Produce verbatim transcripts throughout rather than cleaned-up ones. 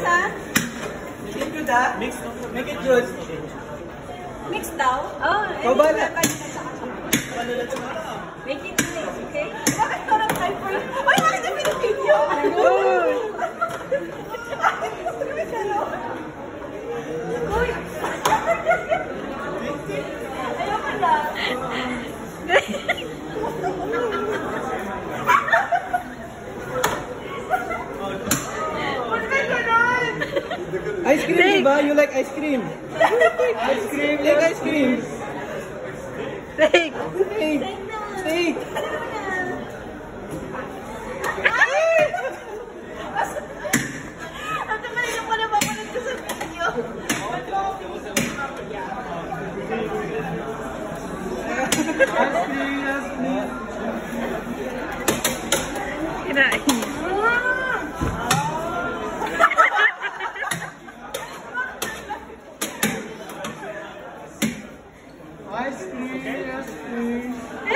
ha? Make it good, ha? Mix. Make it good. Mix daw? Oo. Babala. Make it mix, okay? Bakit ito ng type for you? Uy, bakit yung pinipidyo? Uy! Ayaw ka na. Ice cream, diba? You like ice cream? Ice cream, like ice cream. Take! Take! Take! Ang tagal yung pala papalit ko sa video. Ice cream, ice cream. Kinain. Ice cream, ice cream.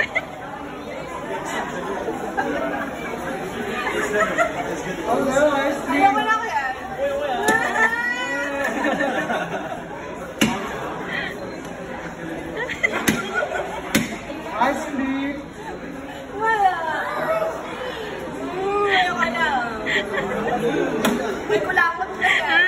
Oh no, ice cream. Ayaw mo na ko yan. Ice cream. Wala. Ayaw ka na. May kulapot na yan.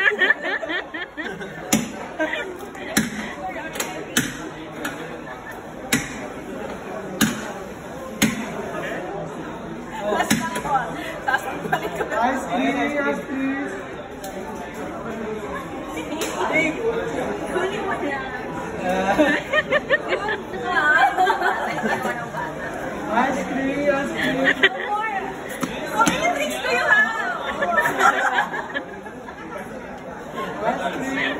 Ice cream, ice cream. Kunin mo na. Ice cream, ice cream. How many tricks do you have? Ice cream.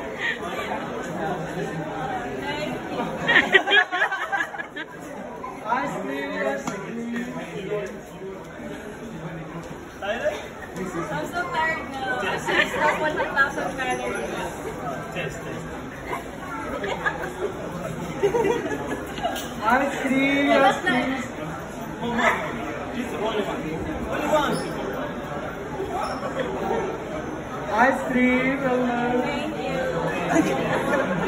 Ice cream, ice cream. I'm so tired now. I slept one thousand calories. Test, test. Ice cream, ice cream. Ice cream, hello. Thank you.